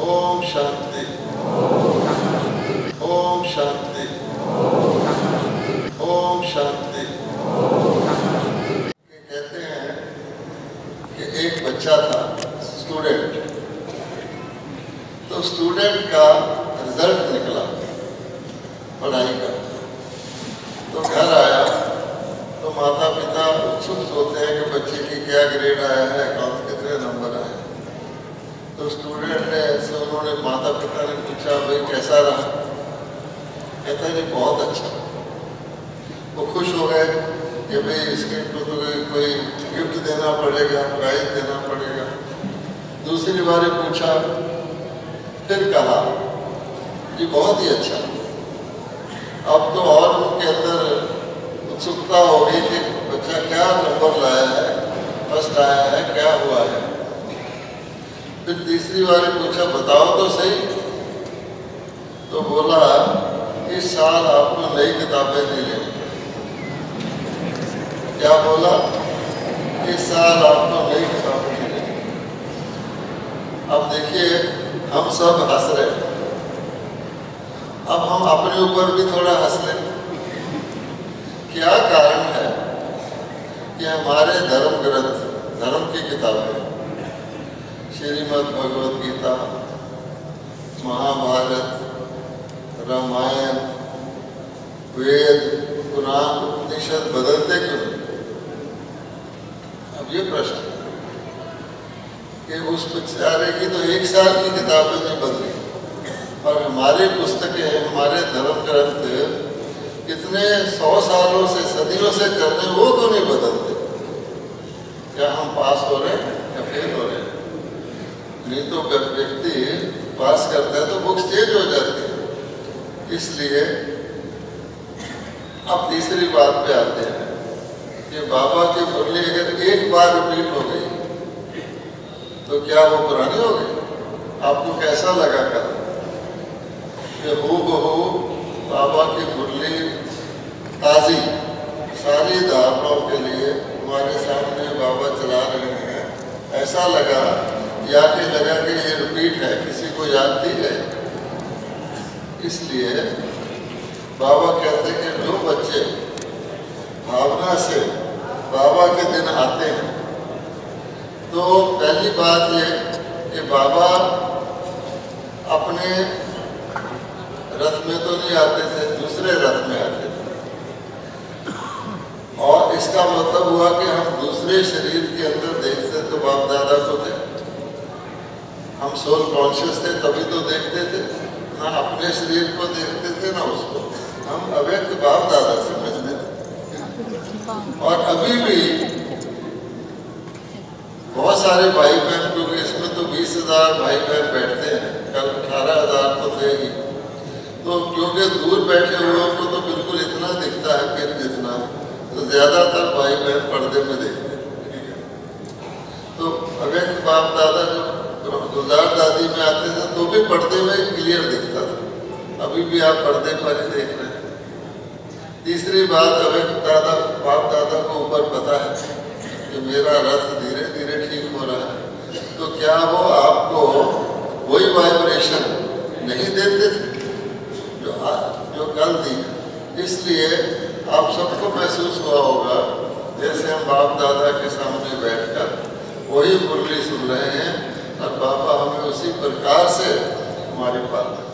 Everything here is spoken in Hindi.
ओम शांति, ओम शांति, ओम शांति। कहते हैं कि एक बच्चा था, स्टूडेंट, तो स्टूडेंट का रिजल्ट निकला पढ़ाई का, तो घर आया तो माता पिता उत्सुक होते हैं कि बच्चे की क्या ग्रेड आया है, कौन कितने नंबर आए। तो स्टूडेंट ने ऐसे, उन्होंने माता पिता ने पूछा भाई कैसा रहा, कहता है बहुत अच्छा। वो खुश हो गए कि भाई इसके तो कोई गिफ्ट देना पड़ेगा, प्राइज देना पड़ेगा। दूसरी बार पूछा, फिर कहा कि बहुत ही अच्छा। अब तो और उनके अंदर उत्सुकता हो गई कि बच्चा क्या नंबर लाया है, फर्स्ट आया है, क्या हुआ है। फिर तीसरी बार पूछा बताओ तो सही, तो बोला इस साल आपको नई किताबें नहीं लेनी। क्या बोला? इस साल आपको नई किताबें नहीं लेनी। अब देखिए हम सब हंस रहे हैं, अब हम अपने ऊपर भी थोड़ा हंस लें। क्या कारण है कि हमारे धर्म ग्रंथ, धर्म की किताबें, श्रीमद् भगवद गीता, महाभारत, रामायण, वेद, पुराण, उपनिषद बदलते क्यों? अब ये प्रश्न कि उस बेचारे की तो एक साल की किताबें नहीं बदली, और हमारी पुस्तकें, हमारे धर्म ग्रंथ कितने 100 सालों से, सदियों से चल रहे, वो क्यों नहीं बदलते? क्या हम पास हो रहे हैं या फेल हो रहे हैं? नहीं तो व्यक्ति पास करता है तो बुक्स चेंज हो जाती है। इसलिए अब तीसरी बात पे आते हैं कि बाबा की मुरली अगर एक बार रिपीट हो गई तो क्या वो पुरानी हो गई? आपको कैसा लगा कर कि हूबहू बाबा की मुरली ताज़ी सारी धारणाओं के लिए हमारे सामने बाबा चला रहे हैं? ऐसा लगा या कि लगा कि ये रिपीट है, किसी को याद थी है? इसलिए बाबा कहते हैं कि जो बच्चे भावना से बाबा के दिन आते हैं, तो पहली बात ये कि बाबा अपने रथ में तो नहीं आते थे, दूसरे रथ में आते थे। और इसका मतलब हुआ कि हम दूसरे शरीर के अंदर देखते तो बाप दादा को थे, हम सोल कॉन्शियस थे तभी तो देखते थे ना, अपने शरीर को देखते थे ना उसको, हम अव्यक्त बाप दादा समझते थे। और अभी भी बहुत सारे भाई बहन, क्योंकि इसमें तो 20,000 भाई बहन बैठते हैं, कल 18,000 तो थे ही, तो क्योंकि दूर बैठे हुए को तो बिल्कुल इतना दिखता है फिर जितना, तो ज्यादातर भाई बहन पर्दे में देखते हैं। तो अव्यक्त बाप दादा जो गुजार दादी में आते थे तो भी पर्दे में क्लियर दिखता था, अभी भी आप पर्दे पर ही देख रहे हैं। तीसरी बात, अव्यक्त दादा बाप दादा को ऊपर पता है कि मेरा रथ धीरे धीरे ठीक हो रहा है, तो क्या वो आपको वही वाइब्रेशन नहीं देते थे जो कल दी? इसलिए आप सबको महसूस हुआ होगा जैसे हम बाप दादा के सामने बैठकर वही मुरली सुन रहे हैं, और बाबा हमें उसी प्रकार से हमारी पालना